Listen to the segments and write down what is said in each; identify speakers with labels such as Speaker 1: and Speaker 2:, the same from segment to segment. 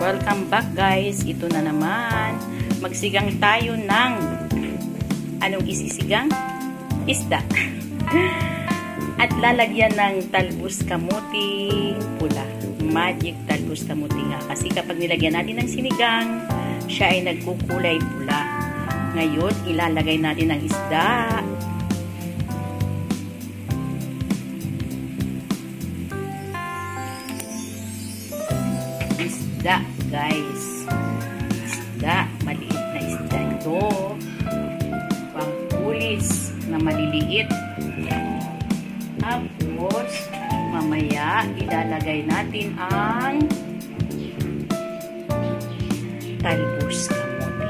Speaker 1: Welcome back guys. Ito na naman. Magsigang tayo ng anong isisigang? Isda. At lalagyan ng talbos kamuti pula. Magic talbos kamuti nga. Kasi kapag nilagyan natin ng sinigang, siya ay nagkukulay pula. Ngayon, ilalagay natin ang isda. Isda, guys. Isda. Maliit na isda ito. Pangpulis na maliliit. Tapos, mamaya, ilalagay natin ang talbos kamote.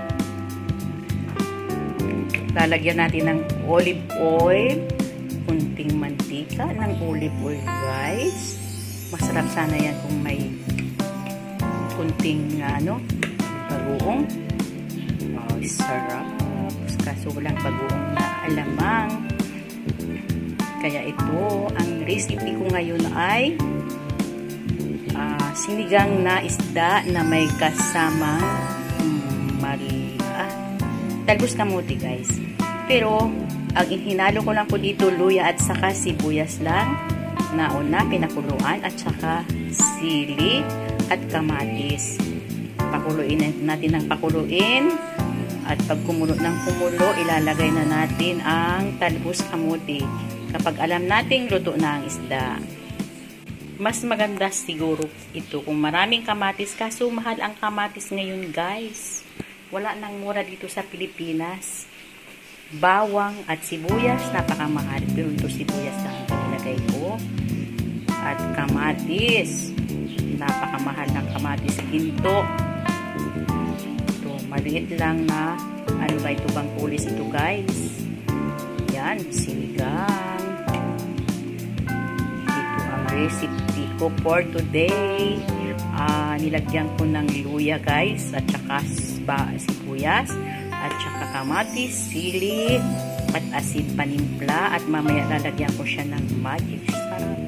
Speaker 1: Lalagyan natin ng olive oil, kunting mantika ng olive oil, guys. Masarap sana yan kung may kunting bagoong. Oh, sarap. Kaso walang bagoong na alamang. Kaya ito, ang recipe ko ngayon ay sinigang na isda na may kasamang talbos kamote, guys. Pero, ang hinalo ko lang po dito, luya at saka sibuyas lang. Nauna, pinakuluan at saka sili at kamatis. Pakuluin natin ng pakuluin. At pag kumulo ng kumulo, ilalagay na natin ang talbos kamote. Kapag alam nating luto na ang isda. Mas maganda siguro ito kung maraming kamatis. Kaso mahal ang kamatis ngayon, guys. Wala nang mura dito sa Pilipinas. Bawang at sibuyas, napakamahal. Pero ito sibuyas lang ang nilagay ko. At kamatis. Napakamahal ng kamatis. Ginto. Ito, maliit lang na ano ba ito bang pulis ito, guys. Yan, sinigang. Ito ang recipe ko for today. Nilagyan ko ng luya, guys, at saka sibuyas, at saka kamatis, sili, at asin panimpla, at mamaya lalagyan ko siya ng magic sarap.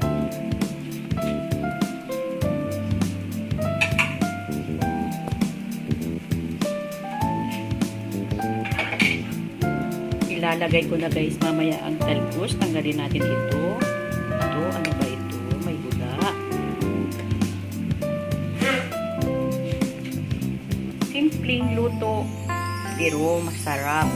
Speaker 1: Ilalagay ko na, guys, mamaya ang talbos. Tanggalin natin ito. Ito, ano ba ito? May gula. Simpleng luto, pero masarap.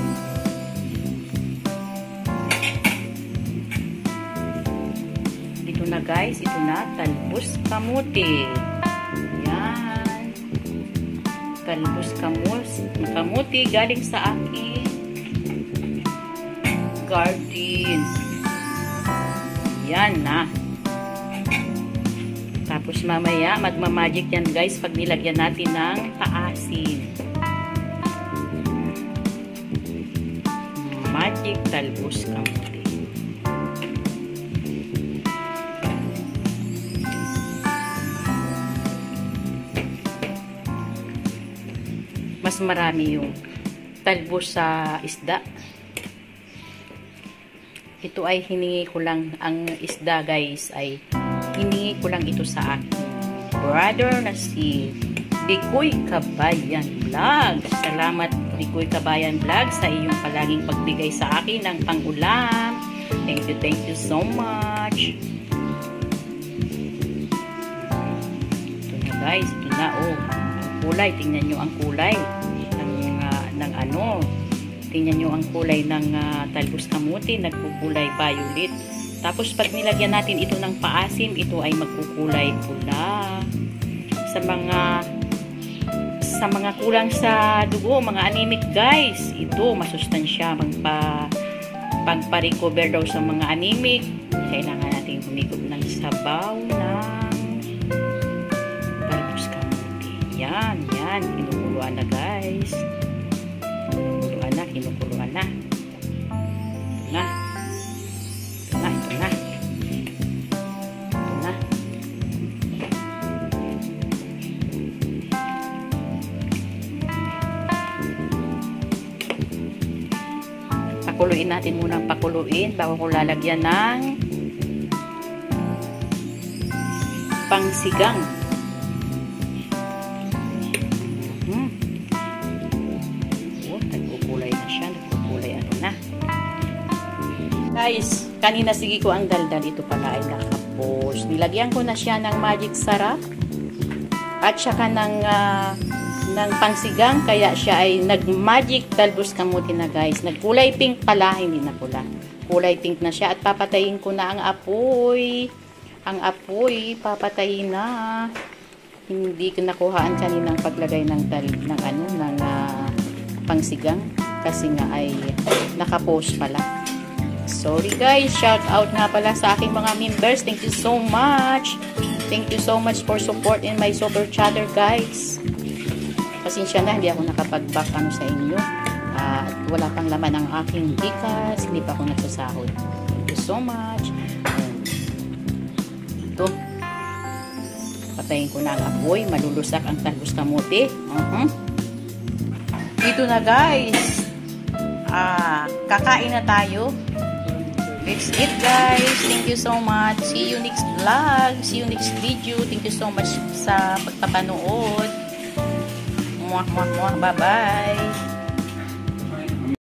Speaker 1: Ito na, guys. Ito na, talbos kamote. Yan. Talbos kamote galing sa akin garden. Yan na. Tapos mamaya, magmamagic yan, guys, pag nilagyan natin ng paasin. Magic talbos kamote. Mas marami yung talbos sa isda. Ito ay hiningi ko lang, ang isda, guys, ay hiningi ko lang ito sa akin brother na si Dikoy Kabayan Vlog. Salamat, Dikoy Kabayan Vlog, sa iyong palaging pagbigay sa akin ng pang-ulam. Thank you so much. Ito na, guys, ito na, oh, ang kulay, tingnan nyo ang kulay ng ano. Tingnan nyo ang kulay ng talbos kamote, nagkukulay violet. Tapos pag nilagyan natin ito ng paasim, ito ay magkukulay pula. Sa mga kulang sa dugo, mga anemic, guys, ito masustansya, pagpa-recover daw sa mga anemic. Kailangan natin humigop ng sabaw ng talbos kamote. Yan, kinukuluan na, guys. Kinukuluan na. Ito na. Pakuluin natin muna, bago ko lalagyan ng pangsigang. guys, kanina sige ko ang daldal. Ito pala ay nakapos. Nilagyan ko na siya ng magic sarap at saka ng pangsigang, kaya siya ay nag-magic talbos kamuti na guys. Nagkulay pink pala, hindi na pula. Kulay pink na siya at papatayin ko na ang apoy. Ang apoy, papatayin na. Hindi ko nakuhaan kaninang paglagay ng pangsigang kasi nga ay nakapost pala. Sorry guys, shout out nga pala sa aking mga members. Thank you so much. Thank you so much for support in my super chatter guys. Pasensya na, hindi ako nakapag-back sa inyo. At wala pang laman ang aking bikas. Hindi pa ako nagsasahod. Thank you so much. Ito. Patayin ko na ang apoy. Malulusak ang talbos kamote. Dito na guys. Kakain na tayo. Let's eat guys. Thank you so much. See you next vlog. See you next video. Thank you so much sa pagpapanood. Bye bye.